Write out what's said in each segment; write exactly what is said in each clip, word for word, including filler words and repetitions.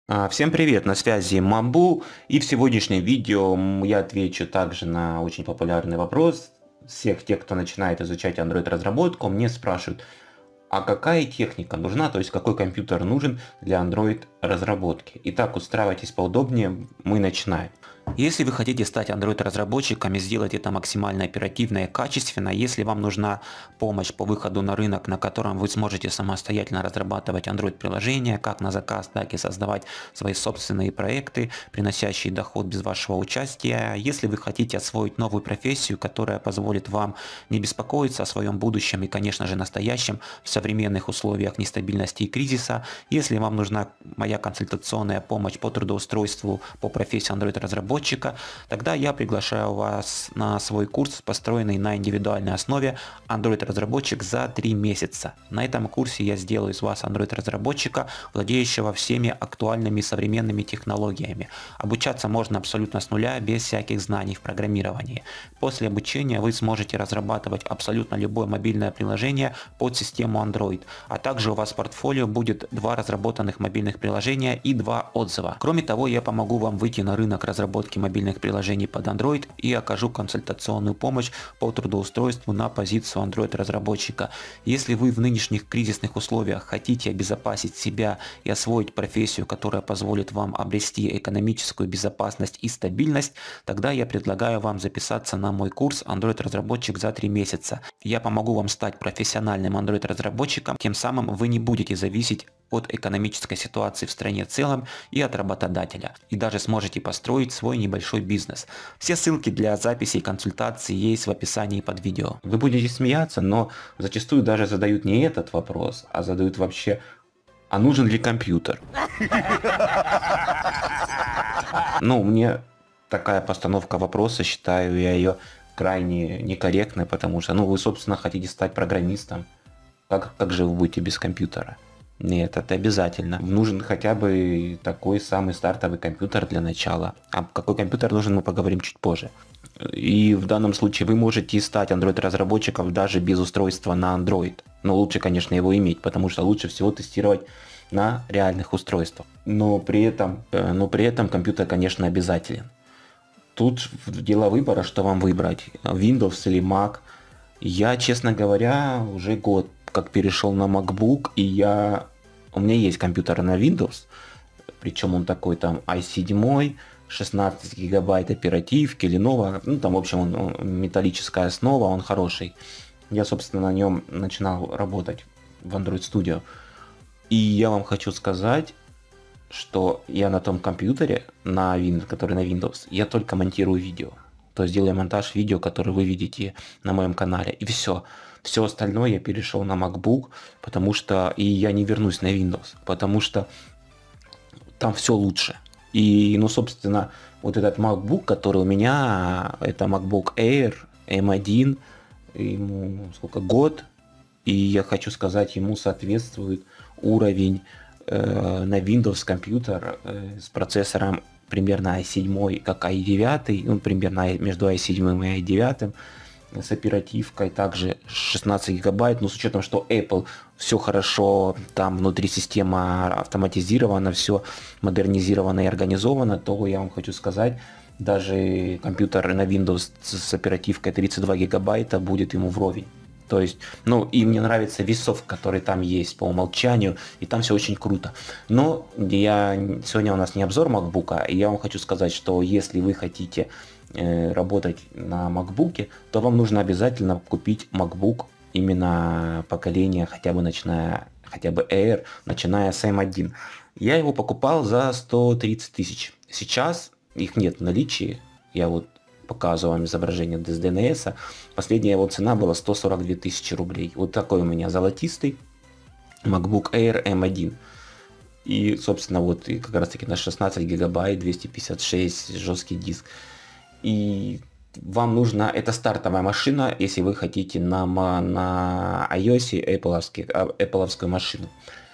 А, Всем привет, на связи Мамбу, и в сегодняшнем видео м, я отвечу также на очень популярный вопрос всех тех, кто начинает изучать Android разработку. Мне спрашивают, а какая техника нужна, то есть какой компьютер нужен для Android разработки. Итак, устраивайтесь поудобнее, мы начинаем. Если вы хотите стать Android разработчиком и сделать это максимально оперативно и качественно, если вам нужна помощь по выходу на рынок, на котором вы сможете самостоятельно разрабатывать Android приложения, как на заказ, так и создавать свои собственные проекты, приносящие доход без вашего участия, если вы хотите освоить новую профессию, которая позволит вам не беспокоиться о своем будущем и, конечно же, настоящем в современных условиях нестабильности и кризиса, если вам нужна моя консультационная помощь по трудоустройству по профессии Android разработчика, тогда я приглашаю вас на свой курс, построенный на индивидуальной основе Android разработчик за три месяца. На этом курсе я сделаю из вас Android разработчика, владеющего всеми актуальными современными технологиями. Обучаться можно абсолютно с нуля, без всяких знаний в программировании. После обучения вы сможете разрабатывать абсолютно любое мобильное приложение под систему Android, а также у вас в портфолио будет два разработанных мобильных приложения и два отзыва. Кроме того, я помогу вам выйти на рынок разработки мобильных приложений под Android и окажу консультационную помощь по трудоустройству на позицию Android разработчика. Если вы в нынешних кризисных условиях хотите обезопасить себя и освоить профессию, которая позволит вам обрести экономическую безопасность и стабильность, тогда я предлагаю вам записаться на мой курс Android разработчик за три месяца. Я помогу вам стать профессиональным Android разработчиком, тем самым вы не будете зависеть от экономической ситуации в стране в целом и от работодателя, и даже сможете построить свой небольшой бизнес. Все ссылки для записи и консультаций есть в описании под видео. Вы будете смеяться, но зачастую даже задают не этот вопрос, а задают вообще, а нужен ли компьютер? Ну, мне такая постановка вопроса, считаю я ее крайне некорректной, потому что, ну, вы, собственно, хотите стать программистом. Как, как же вы будете без компьютера? Нет, это обязательно. Нужен хотя бы такой самый стартовый компьютер для начала. А какой компьютер нужен, мы поговорим чуть позже. И в данном случае вы можете стать Android разработчиком даже без устройства на Android. Но лучше, конечно, его иметь, потому что лучше всего тестировать на реальных устройствах. Но при этом, но при этом компьютер, конечно, обязателен. Тут дело выбора, что вам выбрать, Windows или Mac. Я, честно говоря, уже год как перешел на MacBook, и я... У меня есть компьютер на Windows, причем он такой там ай семь, шестнадцать гигабайт оперативки, Lenovo, ну там, в общем, он, он, металлическая основа, он хороший. Я, собственно, на нем начинал работать в Android Studio. И я вам хочу сказать, что я на том компьютере, на Windows, который на Windows, я только монтирую видео. То есть делаю монтаж видео, который вы видите на моем канале. И все. Все остальное я перешел на MacBook, потому что... И я не вернусь на Windows, потому что там все лучше. И, ну, собственно, вот этот MacBook, который у меня, это MacBook Air эм один, ему сколько, год. И я хочу сказать, ему соответствует уровень э, на Windows компьютер э, с процессором примерно ай семь, как ай девять, ну, примерно между ай семь и ай девять, с оперативкой также шестнадцать гигабайт, но с учетом, что Apple все хорошо, там внутри система автоматизирована, все модернизировано и организовано, то я вам хочу сказать, даже компьютер на Windows с оперативкой тридцать два гигабайта будет ему вровень. То есть, ну, и мне нравится весь софт, который там есть по умолчанию, и там все очень круто. Но я сегодня у нас не обзор MacBook, и я вам хочу сказать, что если вы хотите э, работать на MacBook, то вам нужно обязательно купить MacBook именно поколения, хотя бы начиная, хотя бы Air, начиная с эм один. Я его покупал за сто тридцать тысяч. Сейчас их нет в наличии. Я вот показываю вам изображение с ди эн эс. Последняя его цена была сто сорок две тысячи рублей. Вот такой у меня золотистый MacBook Air эм один. И, собственно, вот и как раз таки на шестнадцать гигабайт, двести пятьдесят шесть жесткий диск. И вам нужна, это стартовая машина, если вы хотите на, на iOS Apple-овскую машину.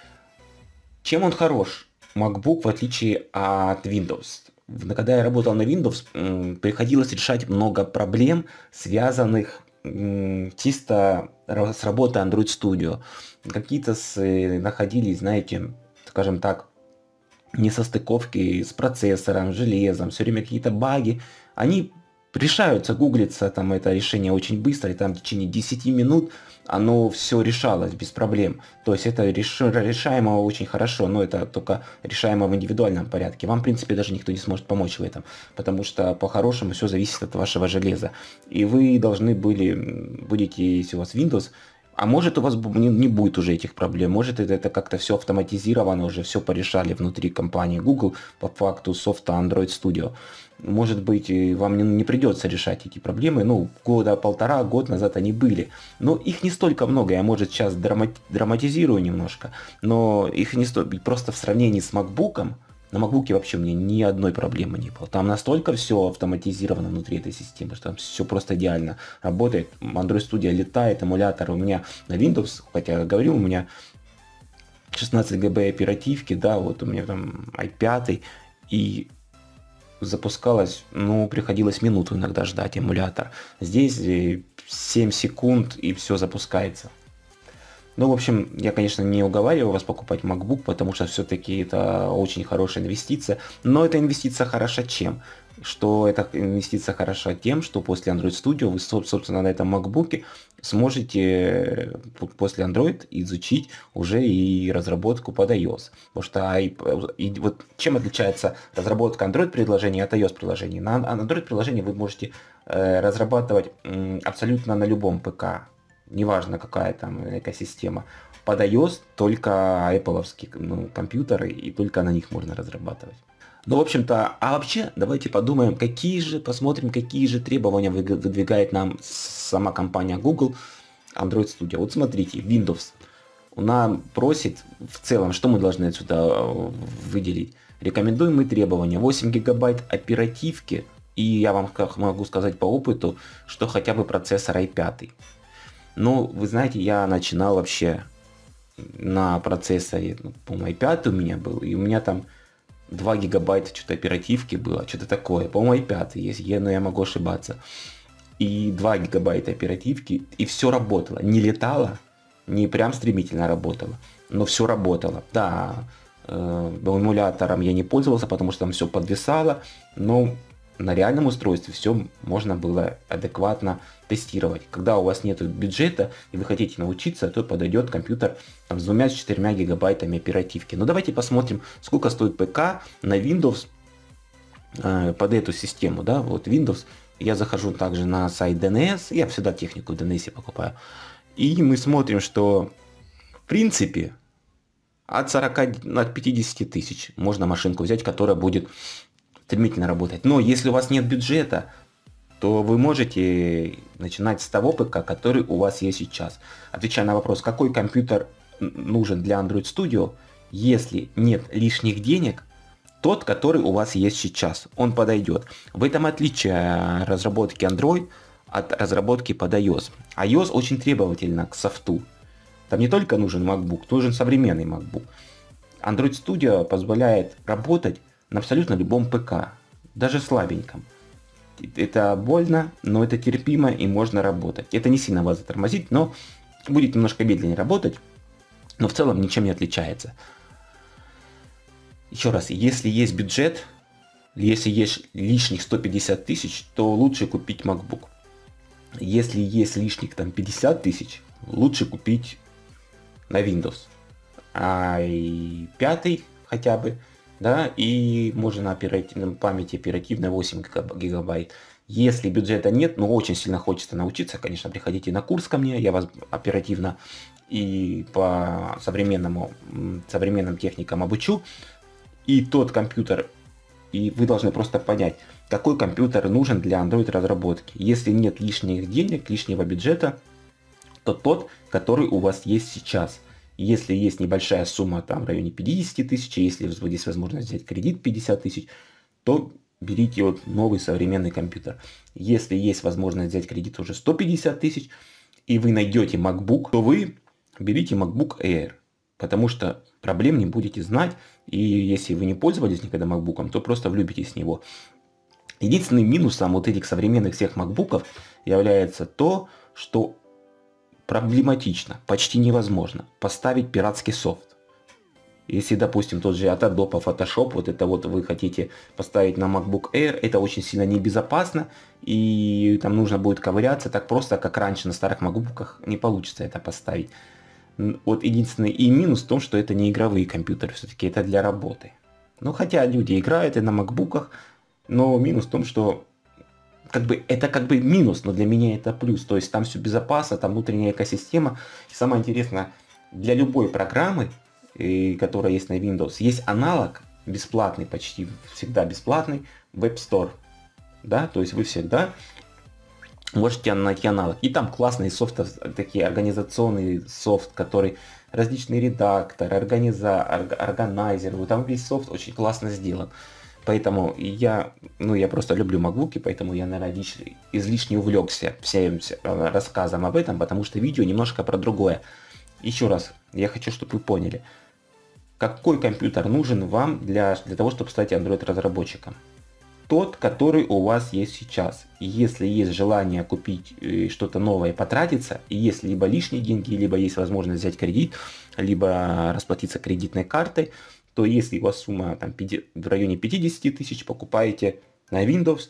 Чем он хорош? MacBook, в отличие от Windows. Когда я работал на Windows, приходилось решать много проблем, связанных чисто с работой Android Studio. Какие-то находились, знаете, скажем так, несостыковки с процессором, железом, все время какие-то баги, они решаются, гуглится там это решение очень быстро, и там в течение десяти минут оно все решалось без проблем. То есть это реш... решаемо очень хорошо, но это только решаемо в индивидуальном порядке. Вам, в принципе, даже никто не сможет помочь в этом, потому что по-хорошему все зависит от вашего железа. И вы должны были, будете, если у вас Windows, а может у вас не, не будет уже этих проблем, может это, это как-то все автоматизировано, уже все порешали внутри компании Google по факту софта Android Studio. Может быть, вам не, не придется решать эти проблемы, ну, года полтора, год назад они были. Но их не столько много, я, может, сейчас драма драматизирую немножко, но их не столько, просто в сравнении с MacBook'ом, на MacBook'е вообще у меня ни одной проблемы не было. Там настолько все автоматизировано внутри этой системы, что там все просто идеально работает. Android Studio летает, эмулятор у меня на Windows, хотя я говорил, у меня шестнадцать гигабайт оперативки, да, вот у меня там ай пять, и запускалось, ну, приходилось минуту иногда ждать эмулятор. Здесь семь секунд и все запускается. Ну, в общем, я, конечно, не уговариваю вас покупать MacBook, потому что все-таки это очень хорошая инвестиция. Но эта инвестиция хороша чем? Что эта инвестиция хороша тем, что после Android Studio вы, собственно, на этом MacBook сможете после Android изучить уже и разработку под iOS. Потому что и, и вот чем отличается разработка Android приложений от iOS приложений? На Android приложении вы можете э, разрабатывать э, абсолютно на любом ПК. Неважно, какая там экосистема. Под iOS только Apple-овские ну, компьютеры, и только на них можно разрабатывать. Ну, в общем-то, а вообще, давайте подумаем, какие же, посмотрим, какие же требования выдвигает нам сама компания Google Android Studio. Вот смотрите, Windows. Она просит, в целом, что мы должны отсюда выделить? Рекомендуемые требования: восемь гигабайт оперативки, и я вам могу сказать по опыту, что хотя бы процессор ай пять. Ну, вы знаете, я начинал вообще на процессоре, ну, по-моему, ай пять у меня был, и у меня там два гигабайта что-то оперативки было, что-то такое. По-моему, ай пять есть, но я могу ошибаться. И два гигабайта оперативки, и все работало. Не летало, не прям стремительно работало, но все работало. Да, э, эмулятором я не пользовался, потому что там все подвисало, но на реальном устройстве все можно было адекватно тестировать. Когда у вас нет бюджета и вы хотите научиться, то подойдет компьютер там, с двумя-четырьмя гигабайтами оперативки. Но давайте посмотрим, сколько стоит ПК на Windows э, под эту систему. Да? Вот Windows. Я захожу также на сайт ди эн эс. Я всегда технику в ди эн эс покупаю. И мы смотрим, что в принципе от сорока, от пятидесяти тысяч можно машинку взять, которая будет стремительно работать. Но если у вас нет бюджета, то вы можете начинать с того ПК, который у вас есть сейчас. Отвечая на вопрос, какой компьютер нужен для Android Studio, если нет лишних денег, тот, который у вас есть сейчас, он подойдет. В этом отличие разработки Android от разработки под iOS. iOS очень требовательна к софту. Там не только нужен MacBook, нужен современный MacBook. Android Studio позволяет работать на абсолютно любом ПК, даже слабеньком. Это больно, но это терпимо и можно работать. Это не сильно вас затормозит, но будет немножко медленнее работать, но в целом ничем не отличается. Еще раз, если есть бюджет, если есть лишних сто пятьдесят тысяч, то лучше купить MacBook. Если есть лишних там пятьдесят тысяч, лучше купить на Windows. ай пять хотя бы. Да, и можно на оперативной памяти оперативной восемь гигабайт. Если бюджета нет, но очень сильно хочется научиться, конечно, приходите на курс ко мне, я вас оперативно и по современному, современным техникам обучу. И тот компьютер, и вы должны просто понять, какой компьютер нужен для Android разработки. Если нет лишних денег, лишнего бюджета, то тот, который у вас есть сейчас. Если есть небольшая сумма там в районе пятидесяти тысяч, если есть возможность взять кредит пятьдесят тысяч, то берите вот новый современный компьютер. Если есть возможность взять кредит уже сто пятьдесят тысяч, и вы найдете MacBook, то вы берите MacBook Air. Потому что проблем не будете знать, и если вы не пользовались никогда MacBook'ом, то просто влюбитесь в него. Единственным минусом вот этих современных всех MacBook'ов является то, что проблематично, почти невозможно поставить пиратский софт. Если, допустим, тот же Adobe Photoshop, вот это вот вы хотите поставить на MacBook Air, это очень сильно небезопасно, и там нужно будет ковыряться, так просто, как раньше на старых MacBook'ах, не получится это поставить. Вот единственный и минус в том, что это не игровые компьютеры, все-таки это для работы. Ну, хотя люди играют и на MacBook'ах, но минус в том, что как бы это как бы минус, но для меня это плюс. То есть там все безопасно, там внутренняя экосистема. И самое интересное, для любой программы, которая есть на Windows, есть аналог бесплатный, почти всегда бесплатный, Web Store. Да, то есть вы всегда можете найти аналог. И там классные софты, такие организационные софт, который различные редакторы, организа, органайзеры, там весь софт очень классно сделан. Поэтому я, ну, я просто люблю MacBook, поэтому я, наверное, излишне увлекся всем рассказом об этом, потому что видео немножко про другое. Еще раз, я хочу, чтобы вы поняли, какой компьютер нужен вам для, для того, чтобы стать Android-разработчиком. Тот, который у вас есть сейчас. И если есть желание купить что-то новое и потратиться, и если либо лишние деньги, либо есть возможность взять кредит, либо расплатиться кредитной картой, то если у вас сумма там, в районе пятьдесят тысяч, покупаете на Windows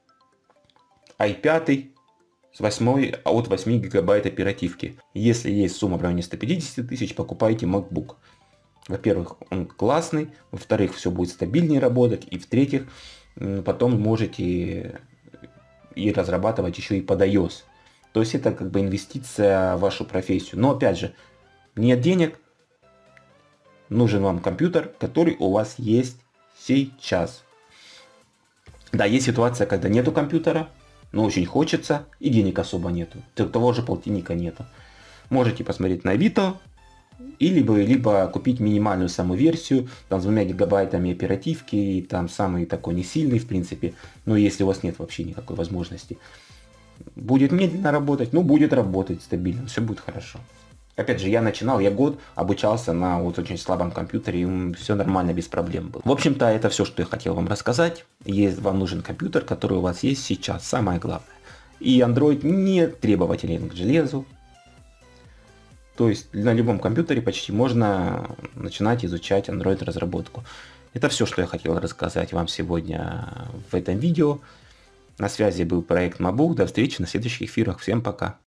ай пять с восемь, от восьми гигабайт оперативки. Если есть сумма в районе ста пятидесяти тысяч, покупайте MacBook. Во-первых, он классный, во-вторых, все будет стабильнее работать, и в-третьих, потом можете и разрабатывать еще и под iOS. То есть это как бы инвестиция в вашу профессию. Но опять же, нет денег, нужен вам компьютер, который у вас есть сейчас. Да, есть ситуация, когда нету компьютера, но очень хочется, и денег особо нету. Того же полтинника нету. Можете посмотреть на Авито, и либо, либо купить минимальную саму версию, там с двумя гигабайтами оперативки, и там самый такой не сильный в принципе, но если у вас нет вообще никакой возможности. Будет медленно работать, ну будет работать стабильно, все будет хорошо. Опять же, я начинал, я год обучался на вот очень слабом компьютере, и все нормально, без проблем было. В общем-то, это все, что я хотел вам рассказать. Если вам нужен компьютер, который у вас есть сейчас, самое главное. И Android не требователен к железу. То есть на любом компьютере почти можно начинать изучать Android разработку. Это все, что я хотел рассказать вам сегодня в этом видео. На связи был проект Мабух. До встречи на следующих эфирах. Всем пока.